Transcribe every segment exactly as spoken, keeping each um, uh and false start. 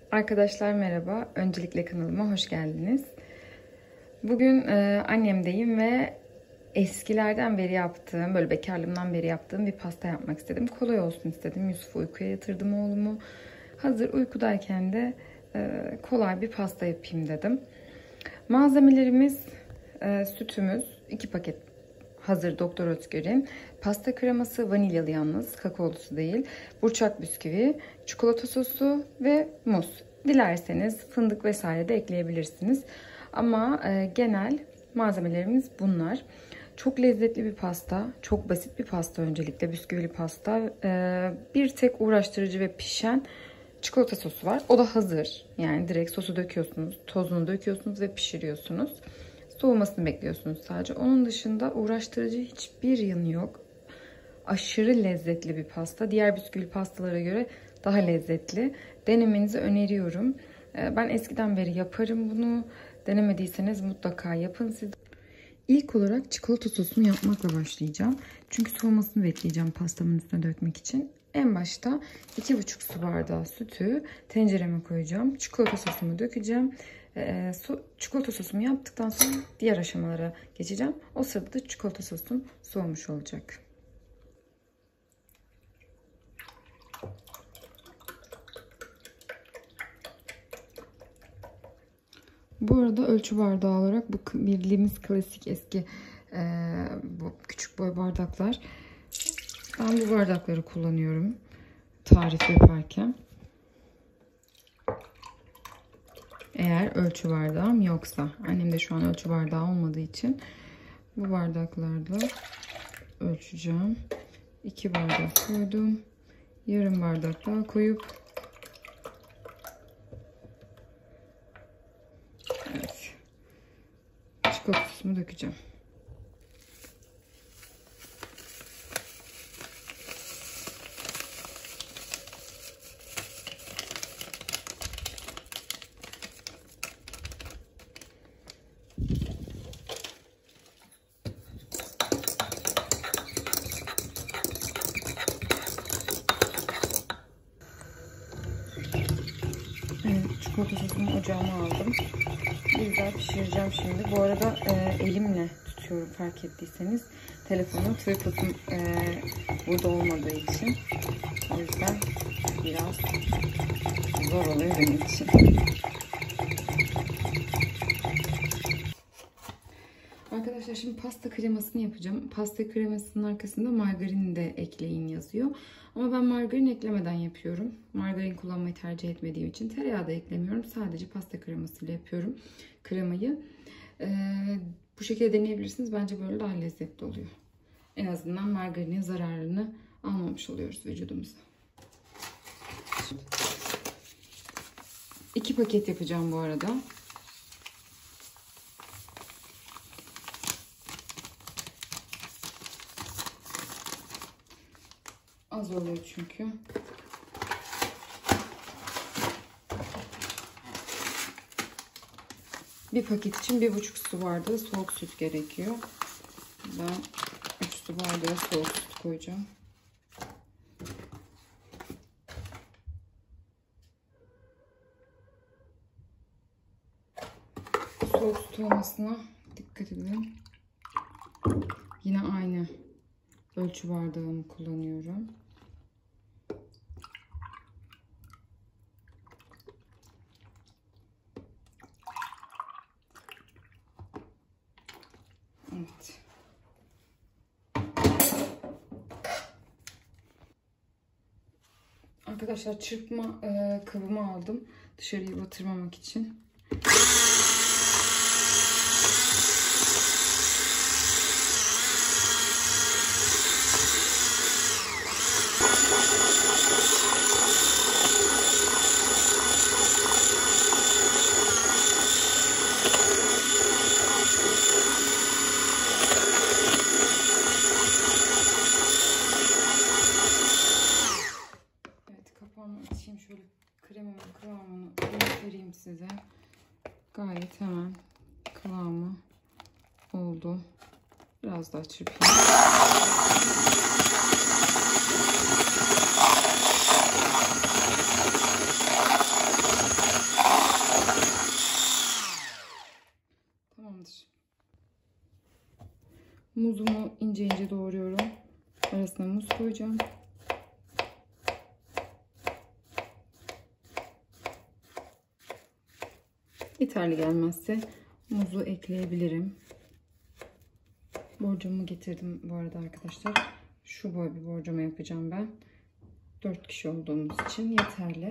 Arkadaşlar merhaba. Öncelikle kanalıma hoş geldiniz. Bugün e, annemdeyim ve eskilerden beri yaptığım, böyle bekarlığımdan beri yaptığım bir pasta yapmak istedim. Kolay olsun istedim. Yusuf'u uykuya yatırdım oğlumu. Hazır uykudayken de e, kolay bir pasta yapayım dedim. Malzemelerimiz e, sütümüz, iki paket hazır Doktor Oetker'in pasta kreması, vanilyalı yalnız, kakaolusu değil, burçak bisküvi, çikolata sosu ve muz. Dilerseniz fındık vesaire de ekleyebilirsiniz. Ama e, genel malzemelerimiz bunlar. Çok lezzetli bir pasta, çok basit bir pasta öncelikle, bisküvili pasta. E, bir tek uğraştırıcı ve pişen çikolata sosu var. O da hazır. Yani direkt sosu döküyorsunuz, tozunu döküyorsunuz ve pişiriyorsunuz. Soğumasını bekliyorsunuz sadece. Onun dışında uğraştırıcı hiçbir yanı yok. Aşırı lezzetli bir pasta. Diğer bisküvili pastalara göre daha lezzetli. Denemenizi öneriyorum. Ben eskiden beri yaparım bunu. Denemediyseniz mutlaka yapın siz. İlk olarak çikolata sosunu yapmakla başlayacağım. Çünkü soğumasını bekleyeceğim pastamın üstüne dökmek için. En başta iki buçuk su bardağı sütü tencereme koyacağım. Çikolata sosumu dökeceğim. Ee, so çikolata sosumu yaptıktan sonra diğer aşamalara geçeceğim. O sırada da çikolata sosum soğumuş olacak. Bu arada ölçü bardağı olarak bu bildiğimiz klasik eski e, bu küçük boy bardaklar. Ben bu bardakları kullanıyorum tarif yaparken. Eğer ölçü bardağım yoksa. Annemde şu an ölçü bardağı olmadığı için bu bardaklarla ölçeceğim. iki bardak koydum. Yarım bardak daha koyup evet, çikolatasını dökeceğim. Çikolata sosumu ocağıma aldım. Güzel pişireceğim şimdi. Bu arada e, elimle tutuyorum fark ettiyseniz. Telefonun tripodum e, burada olmadığı için. O yüzden biraz zor oluyor benim için. Arkadaşlar şimdi pasta kremasını yapacağım. Pasta kremasının arkasında margarin de ekleyin yazıyor. Ama ben margarin eklemeden yapıyorum. Margarin kullanmayı tercih etmediğim için tereyağı da eklemiyorum. Sadece pasta kremasıyla yapıyorum kremayı. Ee, bu şekilde deneyebilirsiniz. Bence böyle daha lezzetli oluyor. En azından margarinin zararını almamış oluyoruz vücudumuza. İki paket yapacağım bu arada. Az oluyor çünkü. Bir paket için bir buçuk su bardağı soğuk süt gerekiyor. Ben üç su bardağı soğuk süt koyacağım. Soğuk süt olmasına dikkat edin. Yine aynı ölçü bardağımı kullanıyorum. Evet. Arkadaşlar çırpma e, kabımı aldım. Dışarıyı batırmamak için. Açayım şöyle kremanın kıvamını göstereyim size. Gayet hemen kıvamı oldu. Biraz daha çırpayım. muzumu ince ince doğruyorum. Arasına muz koyacağım. Yeterli gelmezse muzu ekleyebilirim. Borcamı getirdim bu arada arkadaşlar. Şu boy bir borcama yapacağım ben. dört kişi olduğumuz için yeterli.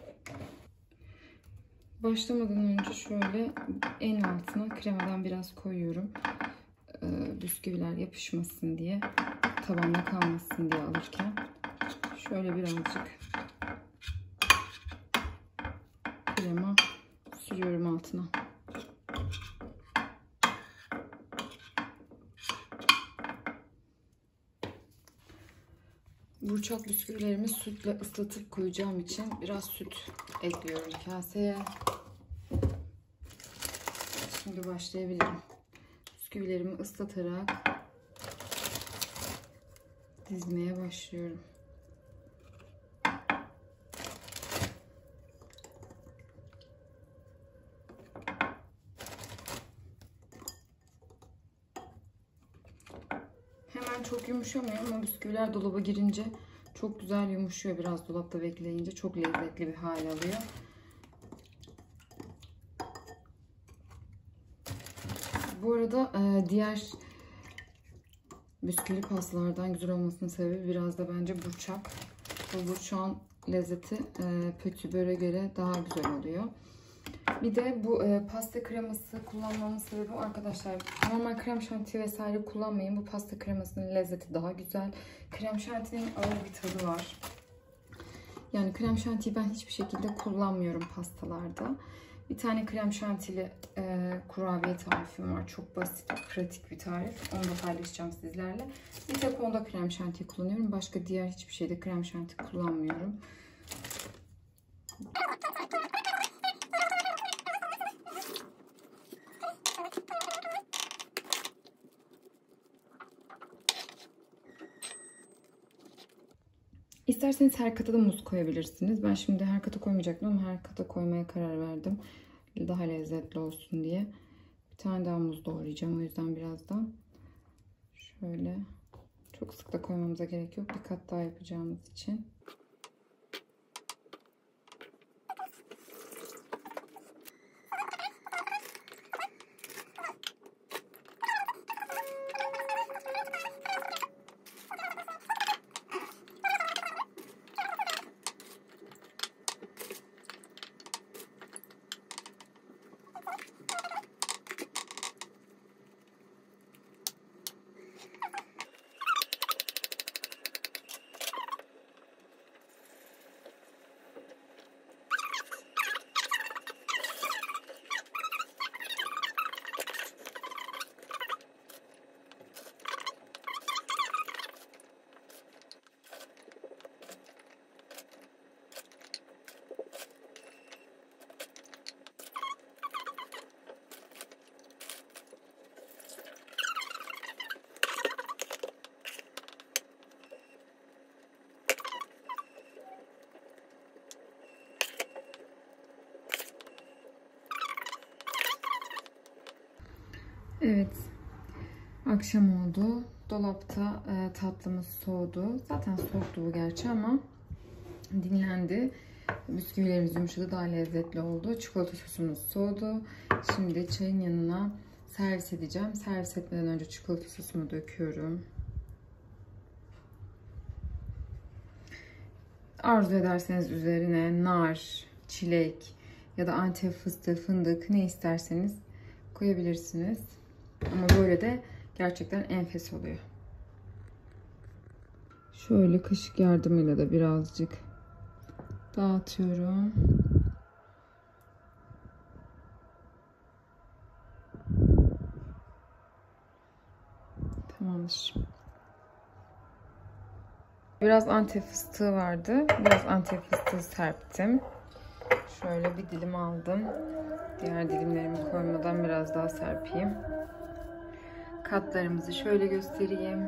Başlamadan önce şöyle en altına kremadan biraz koyuyorum. Ee, bisküviler yapışmasın diye, tabanda kalmasın diye alırken. Şöyle birazcık krema sürüyorum altına. Burçak bisküvilerimi sütle ıslatıp koyacağım için biraz süt ekliyorum kaseye. Şimdi başlayabilirim. Bisküvilerimi ıslatarak dizmeye başlıyorum. Hemen çok yumuşamıyor ama bisküviler dolaba girince çok güzel yumuşuyor. Biraz dolapta bekleyince çok lezzetli bir hal alıyor. Bu arada diğer bisküvili pastalardan güzel olmasının sebebi biraz da bence burçak. Bu burçağın lezzeti pötiböre göre daha güzel oluyor. Bir de bu e, pasta kreması kullanmamın sebebi arkadaşlar, normal krem şanti vesaire kullanmayın. Bu pasta kremasının lezzeti daha güzel. Krem şantinin ağır bir tadı var. Yani krem şantiyi ben hiçbir şekilde kullanmıyorum pastalarda. Bir tane krem şantili e, kurabiye tarifim var. Çok basit, pratik bir tarif. Onu da paylaşacağım sizlerle. Bir tek onda krem şanti kullanıyorum. Başka diğer hiçbir şeyde krem şanti kullanmıyorum. İsterseniz her kata da muz koyabilirsiniz. Ben şimdi her kata koymayacaktım ama her kata koymaya karar verdim. Daha lezzetli olsun diye. Bir tane daha muz doğrayacağım. O yüzden birazdan şöyle, çok sık da koymamıza gerek yok. Bir kat daha yapacağımız için. Evet, akşam oldu. Dolapta e, tatlımız soğudu. Zaten soğuktu bu gerçi ama dinlendi. Bisküvilerimiz yumuşadı, daha lezzetli oldu. Çikolata sosumuz soğudu. Şimdi çayın yanına servis edeceğim. Servis etmeden önce çikolata sosumu döküyorum. Arzu ederseniz üzerine nar, çilek ya da Antep fıstığı, fındık ne isterseniz koyabilirsiniz. Ama böyle de gerçekten enfes oluyor. Şöyle kaşık yardımıyla da birazcık dağıtıyorum. Tamamdır. Biraz Antep fıstığı vardı. Biraz Antep fıstığı serptim. Şöyle bir dilim aldım. Diğer dilimlerimi koymadan biraz daha serpeyim. Katlarımızı şöyle göstereyim.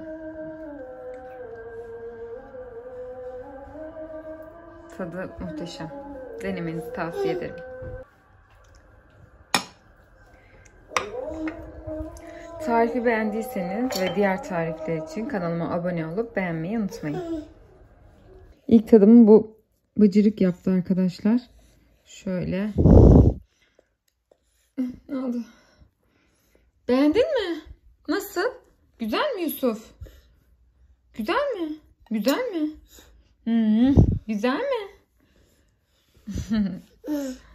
Tadı muhteşem. Denemenizi tavsiye ederim. Tarifi beğendiyseniz ve diğer tarifler için kanalıma abone olup beğenmeyi unutmayın. İlk tadımı bu bıcırık yaptı arkadaşlar. Şöyle. Ne oldu? Beğendin mi? Nasıl? Güzel mi Yusuf? Güzel mi? Güzel mi? Hmm, güzel mi?